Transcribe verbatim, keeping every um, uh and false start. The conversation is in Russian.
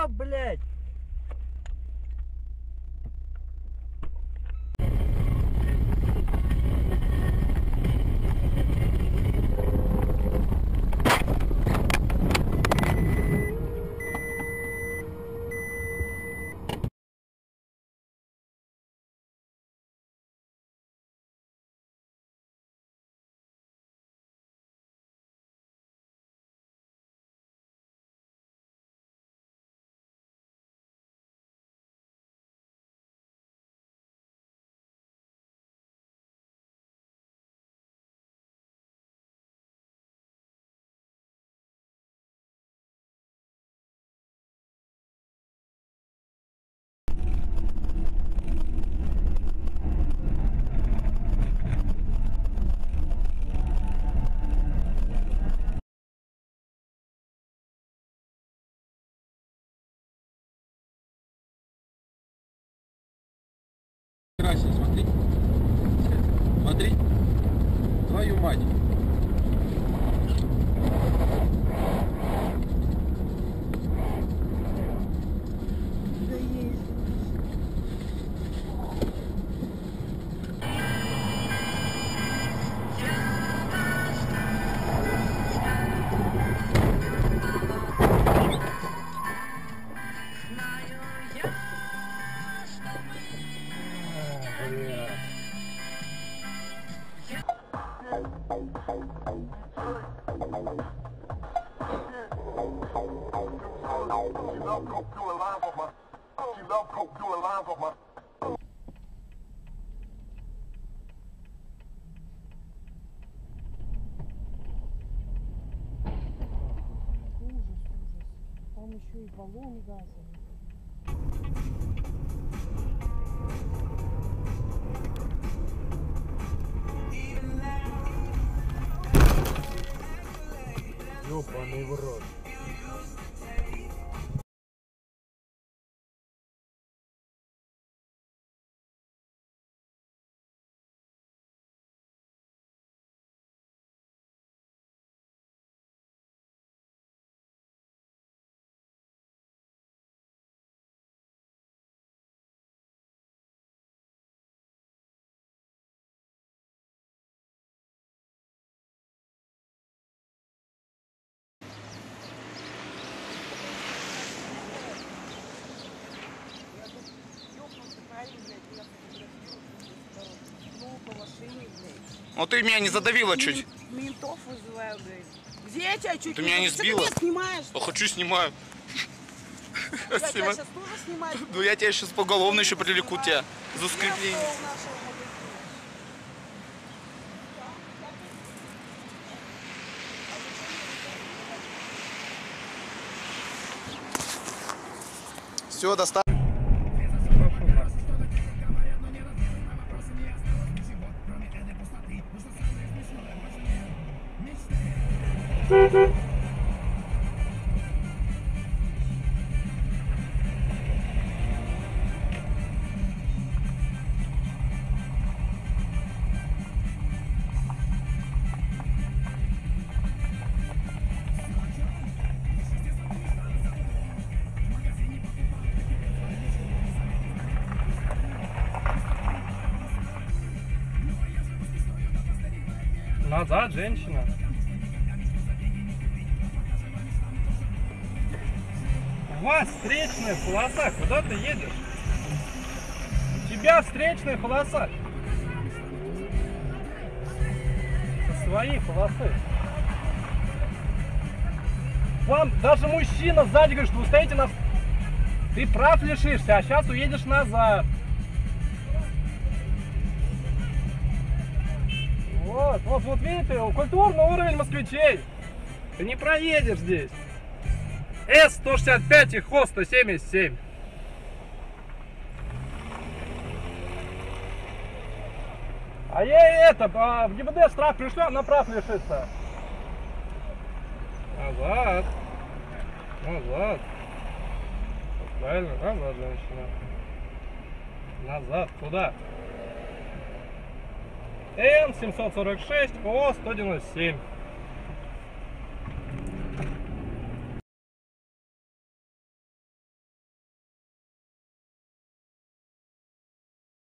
блядь? Красить, смотри. Смотри. Твою мать. Там еще и баллон газовый. Ёбаный в рот. Ну ты меня не задавила чуть. Ментов вызываю, говорит. Где я тебя чуть Ты меня не сбила? Ты снимаешь? Я хочу, снимаю. Я тебя сейчас тоже снимаю. Ну я тебя сейчас поголовно еще привлеку тебя за скрепление. Все, достаточно. Назад, женщина. У вас встречная полоса. Куда ты едешь? У тебя встречная полоса. Со своей полосы. Вам даже мужчина сзади говорит, что вы стоите на... Ты прав лишишься, а сейчас уедешь назад. Вот, вот, вот видите, культурный уровень москвичей. Ты не проедешь здесь. С сто шестьдесят пять и Хо сто семьдесят семь. А ей это, в ГИБДД штраф пришлю, она прав лишится. Назад. Назад. Правильно, назад, женщина. Назад, куда? Н семьсот сорок шесть, О сто девяносто семь.